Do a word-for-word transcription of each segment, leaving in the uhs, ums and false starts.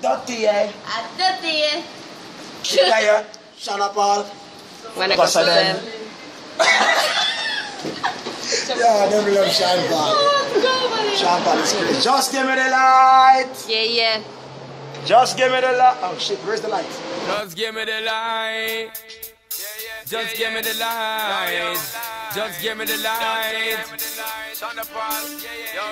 dirty, eh? A dirty, eh? Kaya, Sean Paul. When I go to them. Yeah, them love Sean Paul. Oh, Sean Paul is crazy. Just give me the light. Yeah, yeah. Just give me the light. Oh shit, where's the light? Just give me the light. Just give me the light. Just give me the light. Sean Paul. Yo,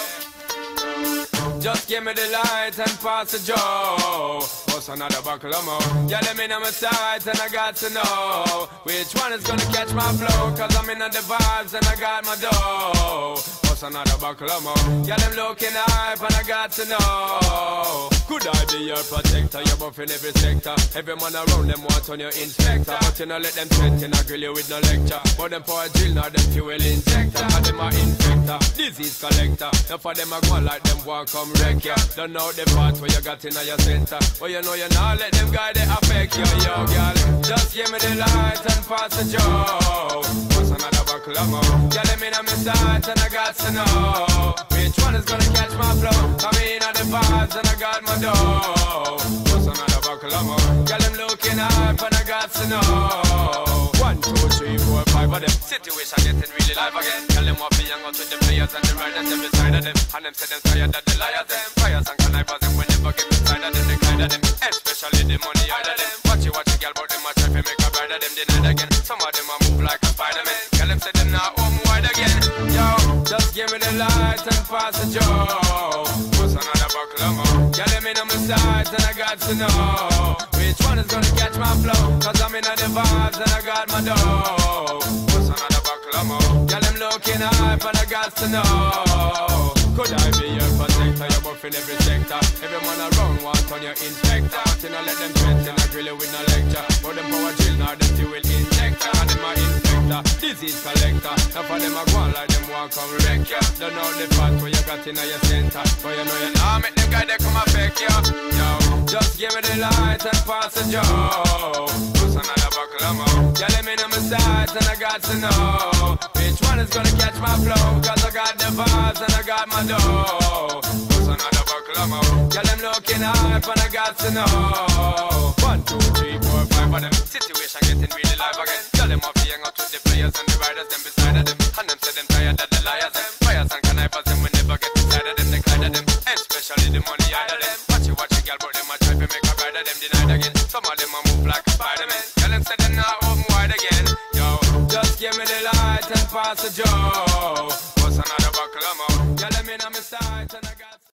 yo. Just give me the light and pass the joe. What's another buckle of more? Yeah, let me know my sides and I got to know which one is gonna catch my flow. Cause I'm in the vibes and I got my dough. What's another buckle of more? Yeah, them looking hype and I got to know. Could I be your protector? You're buffing every sector. Every man around them want on your inspector. But you know let them threaten, I grill you with no lecture. But them for a drill, now them fuel injector. And them a infector, disease collector. Now for them I go like them walk come wreck ya. Don't know the part where you got in your center. But you know you not let them guy they affect you, yo girl. Just give me the light and pass the joe. What's another buckle of more? Yeah, let me know my sights and I got to know which one is gonna catch my flow. Come in at the vibes and I got my dough. What's another buckle of more? Girl, them looking hype and I got to know. One, two, three, four, five of them. Situation getting really live again. Girl, them want to hang out with the players and the riders every side of them. And them say them tired that the liars them. Fires and connivers them when they forget inside of them. They kind of them, especially the money out of them. Watch you, watch you, girl, but them a try to make a bride of them denied again. Some of them a move like a Spider-Man. Girl, them say them not home wide again. Yo, just give me the light and pass the joe. What's another buckle of more? Girl, let me know my sides and I got to know which one is gonna catch my flow. Cause I'm in the vibes and I got my dough. What's another buckle of more? Girl, them looking hype and I got to know. Could I be your protector? You're buffing every sector. Every man around want on your inspector. But you know let them threaten, I grill you with no lecture. But them power drill, now them fuel injector. And them a infector, disease collector. Now for them a go on like them want come wreck ya. Don't know the part where you got in your center. But you know you now make them guy they come affect ya. Yo, just give me the light and pass the joe. What's another buckle of more? Yeah, let me know my sides and I got to know which one is gonna catch my flow. Cause I got the vibes and I got my dough. What's another buckle of more? Yeah, them looking hype and I got to know. One, two, three, four, five of them. Situation getting really live again. Tell them off the hang out with the players and the riders them.